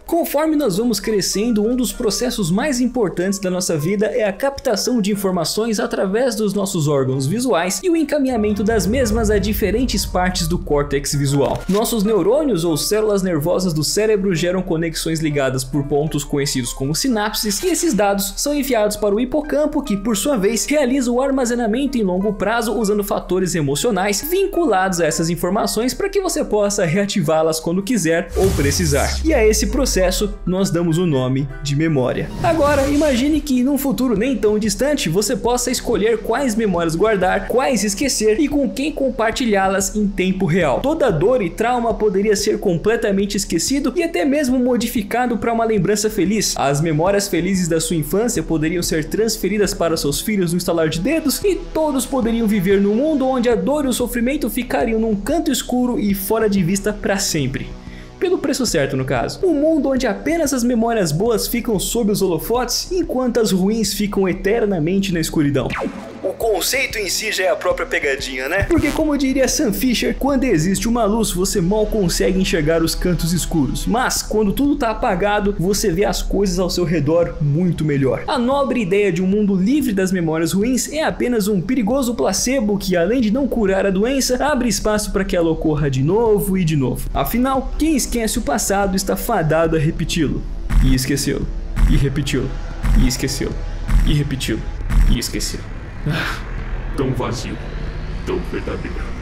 Conforme nós vamos crescendo, um dos processos mais importantes da nossa vida é a captação de informações através dos nossos órgãos visuais e o encaminhamento das mesmas a diferentes partes do córtex visual. Nossos neurônios ou células nervosas do cérebro geram conexões ligadas por pontos conhecidos como sinapses, e esses dados são enviados para o hipocampo, que por sua vez realiza o armazenamento em longo prazo usando fatores emocionais vinculados a essas informações para que você possa reativá-las quando quiser ou precisar. E a esse processo nós damos o nome de memória. Agora imagine que num futuro nem tão distante você possa escolher quais memórias guardar, quais esquecer e com quem compartilhá-las em tempo real. Toda dor e trauma poderia ser completamente esquecido e até mesmo modificado para uma lembrança feliz. As memórias felizes da sua infância poderiam ser transferidas para seus filhos no estalar de dedos e todos poderiam viver num mundo onde a dor e o sofrimento ficariam num canto escuro e fora de vista para sempre. Pelo preço certo, no caso. Um mundo onde apenas as memórias boas ficam sob os holofotes, enquanto as ruins ficam eternamente na escuridão. O conceito em si já é a própria pegadinha, né? Porque como diria Sam Fisher, quando existe uma luz, você mal consegue enxergar os cantos escuros. Mas, quando tudo tá apagado, você vê as coisas ao seu redor muito melhor. A nobre ideia de um mundo livre das memórias ruins é apenas um perigoso placebo que, além de não curar a doença, abre espaço para que ela ocorra de novo e de novo. Afinal, quem esquece o passado está fadado a repeti-lo. E esquecê-lo. E repeti-lo. E esquecê-lo. E repeti-lo. E esquecê-lo. Tão vazio, tão verdadeiro.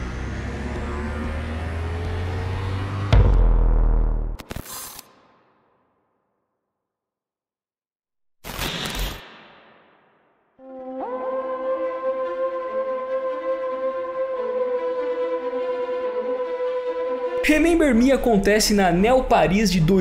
Remember Me acontece na Neo Paris de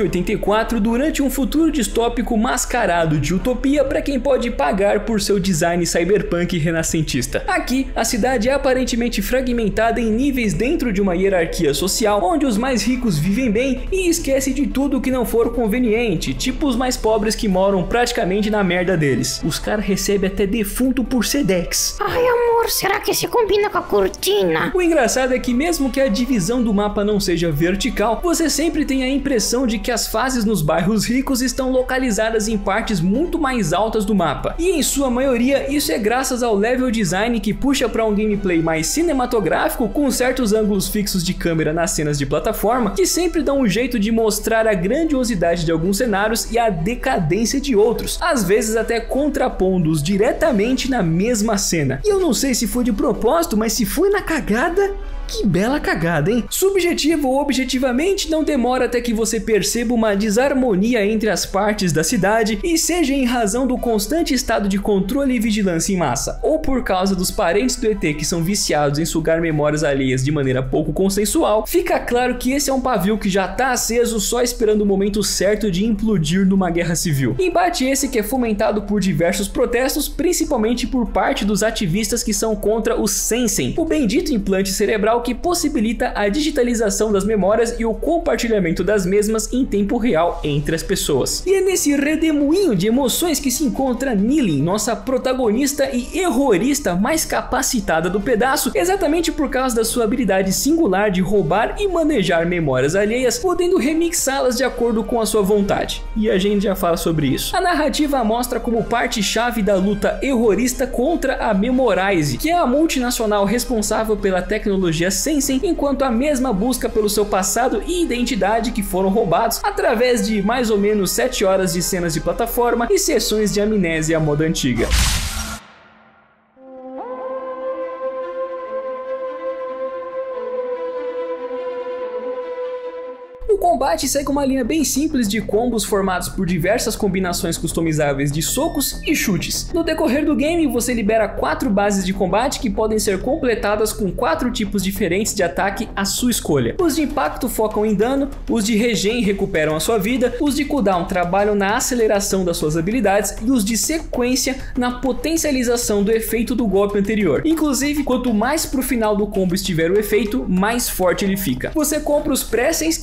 2084 durante um futuro distópico mascarado de utopia para quem pode pagar por seu design cyberpunk renascentista. Aqui, a cidade é aparentemente fragmentada em níveis dentro de uma hierarquia social, onde os mais ricos vivem bem e esquecem de tudo que não for conveniente, tipo os mais pobres que moram praticamente na merda deles. Os caras recebem até defunto por Sedex. Ai amor, será que se combina com a cortina? O engraçado é que mesmo que a divisão do mapa não seja vertical, você sempre tem a impressão de que as fases nos bairros ricos estão localizadas em partes muito mais altas do mapa. E em sua maioria, isso é graças ao level design que puxa para um gameplay mais cinematográfico, com certos ângulos fixos de câmera nas cenas de plataforma, que sempre dão um jeito de mostrar a grandiosidade de alguns cenários e a decadência de outros, às vezes até contrapondo-os diretamente na mesma cena. E eu não sei se foi de propósito, mas se foi na cagada... Que bela cagada, hein? Subjetivo ou objetivamente, não demora até que você perceba uma desarmonia entre as partes da cidade, e seja em razão do constante estado de controle e vigilância em massa, ou por causa dos parentes do ET que são viciados em sugar memórias alheias de maneira pouco consensual, fica claro que esse é um pavio que já tá aceso só esperando o momento certo de implodir numa guerra civil. Embate esse que é fomentado por diversos protestos, principalmente por parte dos ativistas que são contra o Sensen, o bendito implante cerebral que possibilita a digitalização das memórias e o compartilhamento das mesmas em tempo real entre as pessoas. E é nesse redemoinho de emoções que se encontra Nilin, nossa protagonista e errorista mais capacitada do pedaço, exatamente por causa da sua habilidade singular de roubar e manejar memórias alheias, podendo remixá-las de acordo com a sua vontade. E a gente já fala sobre isso. A narrativa mostra como parte-chave da luta errorista contra a Memorize, que é a multinacional responsável pela tecnologia Sensen, enquanto a mesma busca pelo seu passado e identidade que foram roubados através de mais ou menos 7 horas de cenas de plataforma e sessões de amnésia à moda antiga. O combate segue uma linha bem simples de combos formados por diversas combinações customizáveis de socos e chutes. No decorrer do game, você libera 4 bases de combate que podem ser completadas com 4 tipos diferentes de ataque à sua escolha. Os de impacto focam em dano, os de regen recuperam a sua vida, os de cooldown trabalham na aceleração das suas habilidades e os de sequência na potencialização do efeito do golpe anterior. Inclusive, quanto mais pro final do combo estiver o efeito, mais forte ele fica. Você compra os pressens, que são os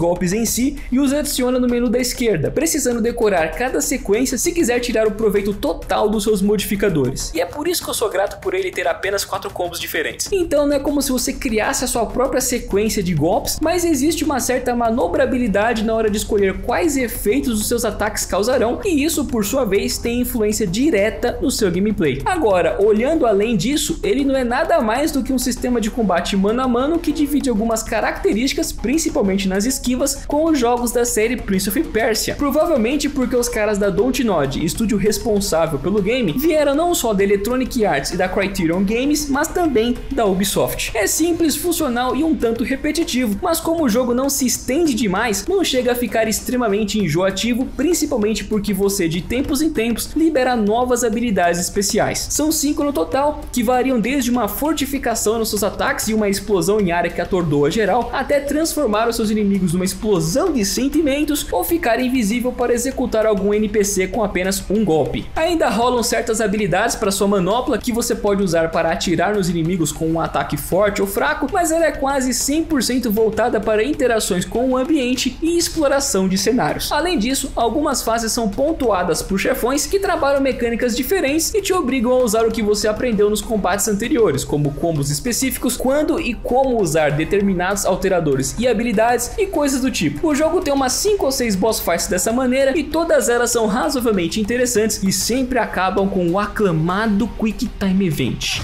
golpes em si e os adiciona no menu da esquerda, precisando decorar cada sequência se quiser tirar o proveito total dos seus modificadores. E é por isso que eu sou grato por ele ter apenas 4 combos diferentes. Então não é como se você criasse a sua própria sequência de golpes, mas existe uma certa manobrabilidade na hora de escolher quais efeitos os seus ataques causarão, e isso por sua vez tem influência direta no seu gameplay. Agora, olhando além disso, ele não é nada mais do que um sistema de combate mano a mano que divide algumas características, principalmente nas esquivas, com os jogos da série Prince of Persia. Provavelmente porque os caras da Dontnod, estúdio responsável pelo game, vieram não só da Electronic Arts e da Criterion Games, mas também da Ubisoft. É simples, funcional e um tanto repetitivo, mas como o jogo não se estende demais, não chega a ficar extremamente enjoativo, principalmente porque você de tempos em tempos libera novas habilidades especiais. São 5 no total, que variam desde uma fortificação nos seus ataques e uma explosão em área que atordoa geral, até transformar os seus inimigos numa explosão de sentimentos ou ficar invisível para executar algum NPC com apenas um golpe. Ainda rolam certas habilidades para sua manopla que você pode usar para atirar nos inimigos com um ataque forte ou fraco, mas ela é quase 100% voltada para interações com o ambiente e exploração de cenários. Além disso, algumas fases são pontuadas por chefões que trabalham mecânicas diferentes e te obrigam a usar o que você aprendeu nos combates anteriores, como combos específicos, quando e como usar determinados alteradores e habilidades e coisas do tipo. O jogo tem umas 5 ou 6 boss fights dessa maneira e todas elas são razoavelmente interessantes e sempre acabam com o aclamado Quick Time Event.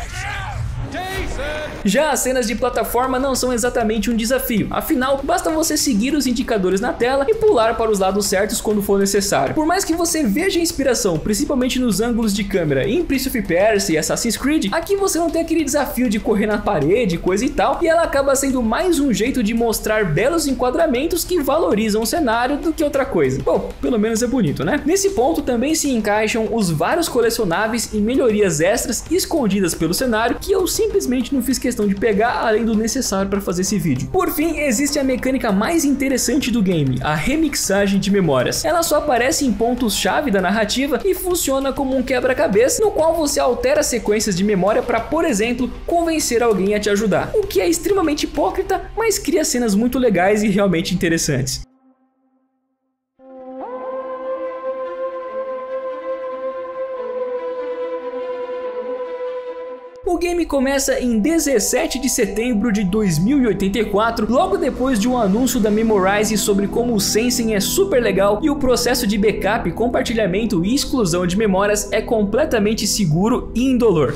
Já as cenas de plataforma não são exatamente um desafio, afinal, basta você seguir os indicadores na tela e pular para os lados certos quando for necessário. Por mais que você veja inspiração, principalmente nos ângulos de câmera em Prince of Persia e Assassin's Creed, aqui você não tem aquele desafio de correr na parede, coisa e tal, e ela acaba sendo mais um jeito de mostrar belos enquadramentos que valorizam o cenário do que outra coisa. Bom, pelo menos é bonito, né? Nesse ponto também se encaixam os vários colecionáveis e melhorias extras escondidas pelo cenário que eu simplesmente não fiz questão de pegar além do necessário para fazer esse vídeo. Por fim, existe a mecânica mais interessante do game, a remixagem de memórias. Ela só aparece em pontos-chave da narrativa e funciona como um quebra-cabeça no qual você altera sequências de memória para, por exemplo, convencer alguém a te ajudar. O que é extremamente hipócrita, mas cria cenas muito legais e realmente interessantes. O game começa em 17 de setembro de 2084, logo depois de um anúncio da Memorize sobre como o Sensing é super legal e o processo de backup, compartilhamento e exclusão de memórias é completamente seguro e indolor.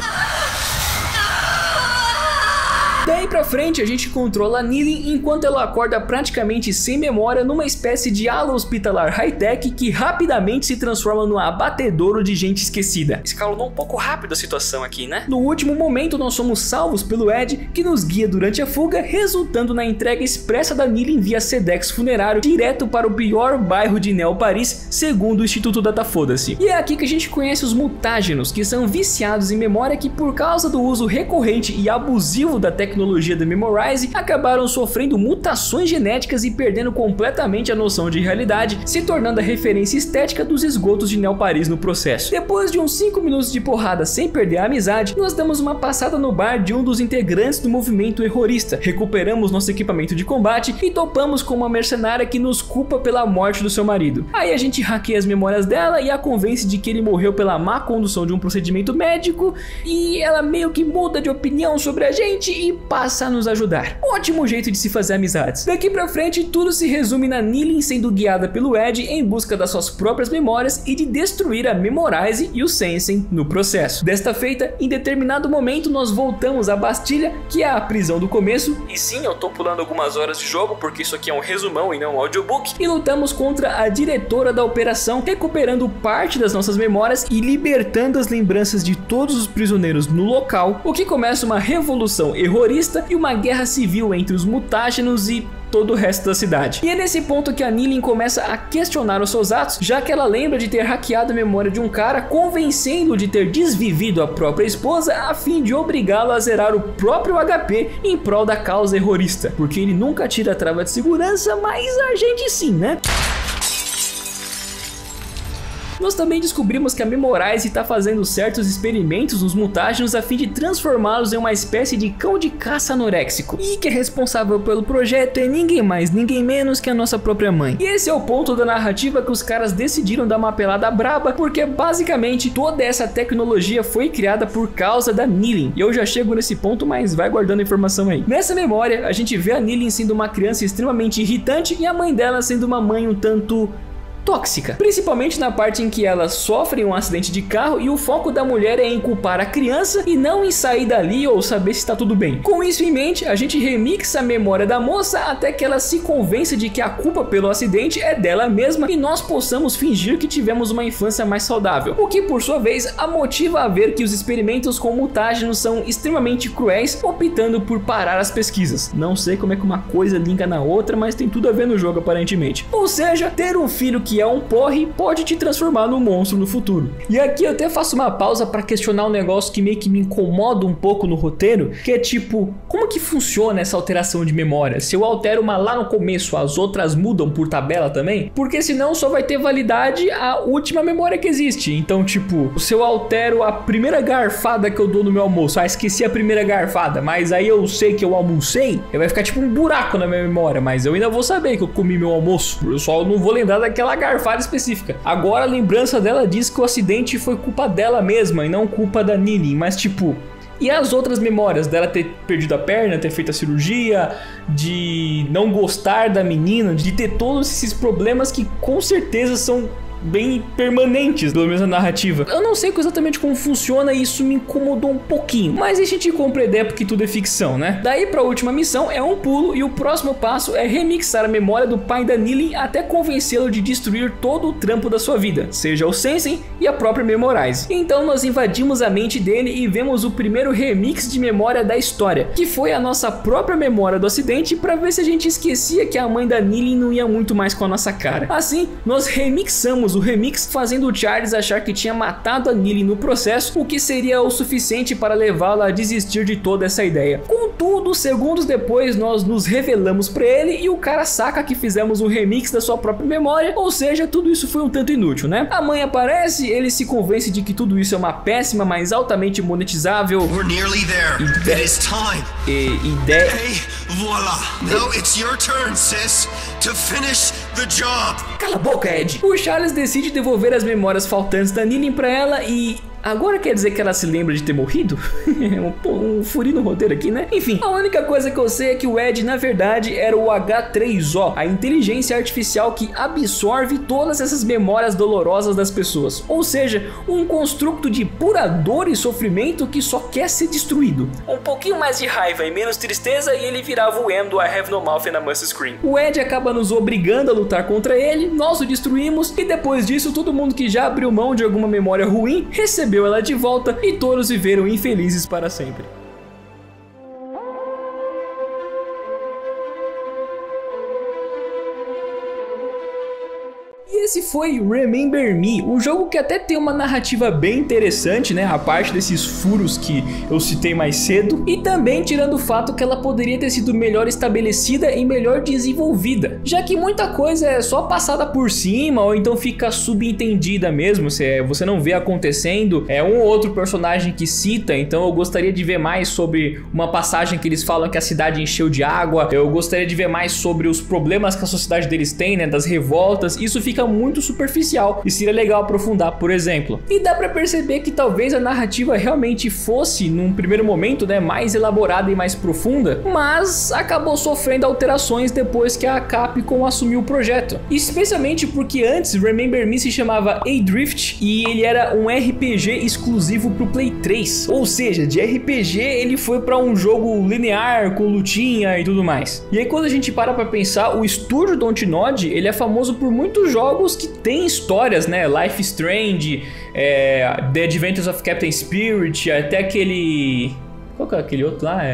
Daí pra frente a gente controla a Nilin enquanto ela acorda praticamente sem memória numa espécie de ala hospitalar high-tech que rapidamente se transforma num abatedouro de gente esquecida. Escalonou um pouco rápido a situação aqui, né? No último momento nós somos salvos pelo Ed, que nos guia durante a fuga, resultando na entrega expressa da Nilin via Sedex funerário direto para o pior bairro de Neo Paris, segundo o Instituto Datafoda-se. E é aqui que a gente conhece os mutágenos, que são viciados em memória que por causa do uso recorrente e abusivo da tecnologia da Memorize, acabaram sofrendo mutações genéticas e perdendo completamente a noção de realidade, se tornando a referência estética dos esgotos de Neo Paris no processo. Depois de uns 5 minutos de porrada sem perder a amizade, nós damos uma passada no bar de um dos integrantes do movimento terrorista, recuperamos nosso equipamento de combate e topamos com uma mercenária que nos culpa pela morte do seu marido. Aí a gente hackeia as memórias dela e a convence de que ele morreu pela má condução de um procedimento médico, e ela meio que muda de opinião sobre a gente e passa a nos ajudar. Ótimo jeito de se fazer amizades. Daqui pra frente, tudo se resume na Nilin sendo guiada pelo Ed em busca das suas próprias memórias e de destruir a Memorize e o Sensing no processo. Desta feita, em determinado momento, nós voltamos à Bastilha, que é a prisão do começo, e sim, eu tô pulando algumas horas de jogo porque isso aqui é um resumão e não um audiobook, e lutamos contra a diretora da operação, recuperando parte das nossas memórias e libertando as lembranças de todos os prisioneiros no local, o que começa uma revolução errorista e uma guerra civil entre os mutágenos e todo o resto da cidade. E é nesse ponto que a Nilin começa a questionar os seus atos, já que ela lembra de ter hackeado a memória de um cara, convencendo-o de ter desvivido a própria esposa a fim de obrigá-lo a zerar o próprio HP em prol da causa terrorista, porque ele nunca tira a trava de segurança, mas a gente sim, né? Nós também descobrimos que a Memorize está fazendo certos experimentos nos mutágenos a fim de transformá-los em uma espécie de cão de caça anoréxico, e que é responsável pelo projeto é ninguém mais, ninguém menos que a nossa própria mãe. E esse é o ponto da narrativa que os caras decidiram dar uma pelada braba, porque basicamente toda essa tecnologia foi criada por causa da Nilin. E eu já chego nesse ponto, mas vai guardando a informação aí. Nessa memória, a gente vê a Nilin sendo uma criança extremamente irritante e a mãe dela sendo uma mãe um tanto tóxica, principalmente na parte em que ela sofre um acidente de carro e o foco da mulher é em culpar a criança e não em sair dali ou saber se está tudo bem. Com isso em mente, a gente remixa a memória da moça até que ela se convença de que a culpa pelo acidente é dela mesma e nós possamos fingir que tivemos uma infância mais saudável, o que por sua vez a motiva a ver que os experimentos com mutágenos são extremamente cruéis, optando por parar as pesquisas. Não sei como é que uma coisa linka na outra, mas tem tudo a ver no jogo aparentemente. Ou seja, ter um filho que é um porre pode te transformar num monstro no futuro. E aqui eu até faço uma pausa para questionar um negócio que meio que me incomoda um pouco no roteiro, que é tipo, como que funciona essa alteração de memória? Se eu altero uma lá no começo, as outras mudam por tabela também? Porque senão só vai ter validade a última memória que existe. Então tipo, se eu altero a primeira garfada que eu dou no meu almoço, esqueci a primeira garfada, mas aí eu sei que eu almocei, vai ficar tipo um buraco na minha memória, mas eu ainda vou saber que eu comi meu almoço, eu só não vou lembrar daquela garfada específica. Agora a lembrança dela diz que o acidente foi culpa dela mesma e não culpa da Nilin, mas tipo, e as outras memórias dela ter perdido a perna, ter feito a cirurgia, de não gostar da menina, de ter todos esses problemas que com certeza são bem permanentes, pelo menos na narrativa. Eu não sei exatamente como funciona e isso me incomodou um pouquinho, mas a gente compra a ideia porque tudo é ficção, né? Daí pra última missão é um pulo e o próximo passo é remixar a memória do pai da Nilin até convencê-lo de destruir todo o trampo da sua vida, seja o Sensei e a própria Memorize. Então nós invadimos a mente dele e vemos o primeiro remix de memória da história, que foi a nossa própria memória do acidente, para ver se a gente esquecia que a mãe da Nilin não ia muito mais com a nossa cara. Assim, nós remixamos o remix, fazendo o Charles achar que tinha matado a Nilin no processo, o que seria o suficiente para levá-la a desistir de toda essa ideia. Contudo, segundos depois nós nos revelamos para ele e o cara saca que fizemos um remix da sua própria memória, ou seja, tudo isso foi um tanto inútil, né? A mãe aparece, ele se convence de que tudo isso é uma péssima, mas altamente monetizável ideia. Voila! Now it's your turn, sis, to finish the job. Cala a boca, Ed. O Charles decide devolver as memórias faltantes da Nilin pra ela e... agora quer dizer que ela se lembra de ter morrido? um furinho no roteiro aqui, né? Enfim, a única coisa que eu sei é que o Ed, na verdade, era o H3O, a inteligência artificial que absorve todas essas memórias dolorosas das pessoas. Ou seja, um construto de pura dor e sofrimento que só quer ser destruído. Um pouquinho mais de raiva e menos tristeza e ele virava o M do I Have No Mouth and I Must Scream. O Ed acaba nos obrigando a lutar contra ele, nós o destruímos e depois disso todo mundo que já abriu mão de alguma memória ruim recebeu ela de volta e todos viveram infelizes para sempre. Esse foi Remember Me, um jogo que até tem uma narrativa bem interessante, né? A parte desses furos que eu citei mais cedo, e também tirando o fato que ela poderia ter sido melhor estabelecida e melhor desenvolvida, já que muita coisa é só passada por cima ou então fica subentendida mesmo, você não vê acontecendo, é um ou outro personagem que cita. Então eu gostaria de ver mais sobre uma passagem que eles falam que a cidade encheu de água, eu gostaria de ver mais sobre os problemas que a sociedade deles tem, né? Das revoltas. Isso fica muito superficial e seria legal aprofundar, por exemplo. E dá pra perceber que talvez a narrativa realmente fosse, num primeiro momento, né, mais elaborada e mais profunda, mas acabou sofrendo alterações depois que a Capcom assumiu o projeto. Especialmente porque antes Remember Me se chamava Adrift e ele era um RPG exclusivo pro Play 3. Ou seja, de RPG ele foi pra um jogo linear, com lutinha e tudo mais. E aí quando a gente para pra pensar, o estúdio Dontnod, ele é famoso por muitos jogos que tem histórias, né? Life is Strange, The Adventures of Captain Spirit, até aquele... qual que é aquele outro lá?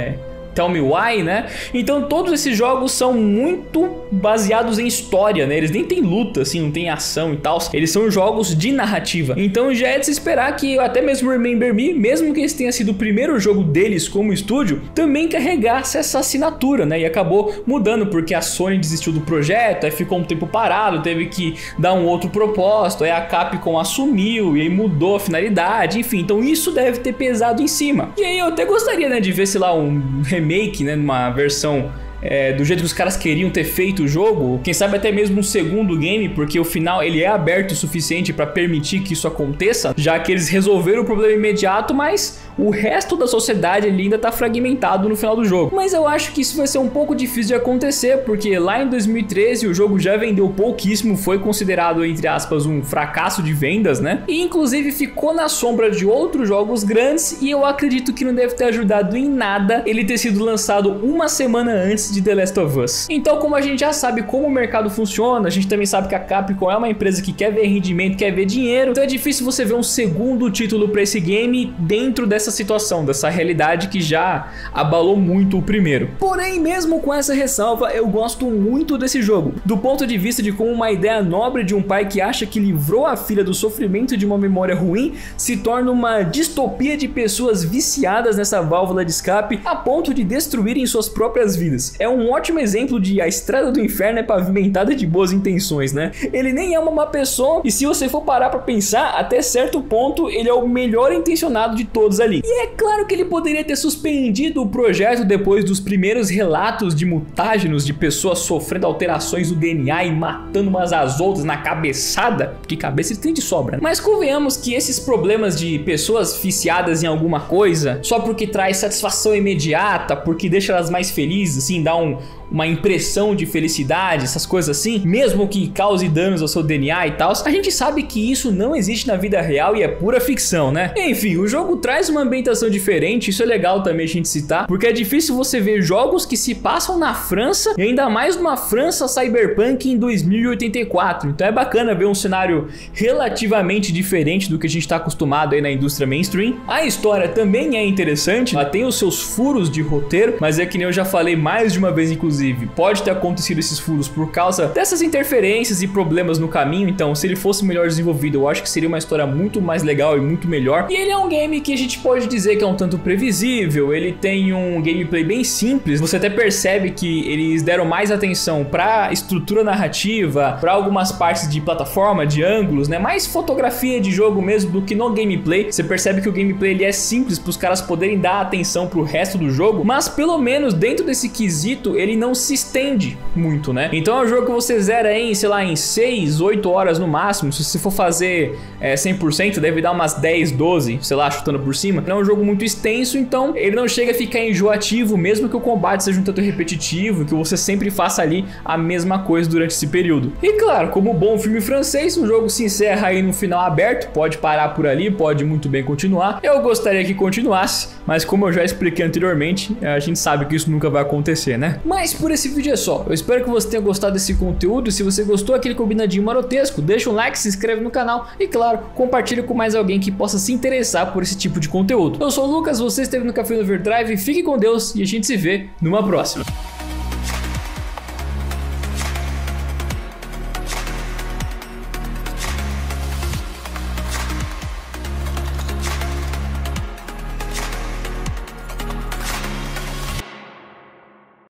Tell Me Why, né? Então todos esses jogos são muito baseados em história, né? Eles nem tem luta, assim, não tem ação e tal. Eles são jogos de narrativa. Então já é de se esperar que até mesmo Remember Me, mesmo que esse tenha sido o primeiro jogo deles como estúdio, também carregasse essa assinatura, né? E acabou mudando porque a Sony desistiu do projeto, aí ficou um tempo parado, teve que dar um outro propósito, aí a Capcom assumiu e aí mudou a finalidade, enfim. Então isso deve ter pesado em cima. E aí eu até gostaria, né, de ver, sei lá, um remake, né, numa versão do jeito que os caras queriam ter feito o jogo, quem sabe até mesmo um segundo game, porque o final ele é aberto o suficiente para permitir que isso aconteça, já que eles resolveram o problema imediato, mas o resto da sociedade ali ainda tá fragmentado no final do jogo. Mas eu acho que isso vai ser um pouco difícil de acontecer, porque lá em 2013 o jogo já vendeu pouquíssimo, foi considerado, entre aspas, um fracasso de vendas, né? E inclusive ficou na sombra de outros jogos grandes, e eu acredito que não deve ter ajudado em nada ele ter sido lançado uma semana antes de The Last of Us. Então, como a gente já sabe como o mercado funciona, a gente também sabe que a Capcom é uma empresa que quer ver rendimento, quer ver dinheiro, então é difícil você ver um segundo título para esse game dentro dessa situação, dessa realidade que já abalou muito o primeiro. Porém, mesmo com essa ressalva, eu gosto muito desse jogo, do ponto de vista de como uma ideia nobre de um pai que acha que livrou a filha do sofrimento de uma memória ruim se torna uma distopia de pessoas viciadas nessa válvula de escape a ponto de destruírem suas próprias vidas. É um ótimo exemplo de a estrada do inferno é pavimentada de boas intenções, né? Ele nem é uma má pessoa, e se você for parar pra pensar, até certo ponto ele é o melhor intencionado de todos ali. E é claro que ele poderia ter suspendido o projeto depois dos primeiros relatos de mutágenos, de pessoas sofrendo alterações do DNA e matando umas às outras na cabeçada, porque cabeça ele tem de sobra, né? Mas convenhamos que esses problemas de pessoas viciadas em alguma coisa, só porque traz satisfação imediata, porque deixa elas mais felizes, assim, dá uma impressão de felicidade, essas coisas assim, mesmo que cause danos ao seu DNA e tal, a gente sabe que isso não existe na vida real e é pura ficção, né? Enfim, o jogo traz uma ambientação diferente, isso é legal também a gente citar, porque é difícil você ver jogos que se passam na França, e ainda mais numa França cyberpunk em 2084, então é bacana ver um cenário relativamente diferente do que a gente está acostumado aí na indústria mainstream. A história também é interessante, ela tem os seus furos de roteiro, mas é que nem eu já falei mais de uma vez, inclusive, pode ter acontecido esses furos por causa dessas interferências e problemas no caminho, então se ele fosse melhor desenvolvido, eu acho que seria uma história muito mais legal e muito melhor. E ele é um game que a gente pode dizer que é um tanto previsível, ele tem um gameplay bem simples, você até percebe que eles deram mais atenção pra estrutura narrativa, pra algumas partes de plataforma, de ângulos, né, mais fotografia de jogo mesmo do que no gameplay. Você percebe que o gameplay ele é simples para os caras poderem dar atenção pro resto do jogo, mas pelo menos dentro desse quesito ele não se estende muito, né? Então é um jogo que você zera em, sei lá, em 6, 8 horas no máximo. Se você for fazer 100%, deve dar umas 10, 12, sei lá, chutando por cima. Não é um jogo muito extenso, então ele não chega a ficar enjoativo, mesmo que o combate seja um tanto repetitivo, que você sempre faça ali a mesma coisa durante esse período. E claro, como bom filme francês, o jogo se encerra aí no final aberto, pode parar por ali, pode muito bem continuar. Eu gostaria que continuasse, mas como eu já expliquei anteriormente, a gente sabe que isso nunca vai acontecer, né? Mas por esse vídeo é só. Eu espero que você tenha gostado desse conteúdo. Se você gostou, aquele combinadinho marotesco, deixa um like, se inscreve no canal e, claro, compartilha com mais alguém que possa se interessar por esse tipo de conteúdo. Eu sou o Lucas, você esteve no Café no Overdrive, fique com Deus e a gente se vê numa próxima.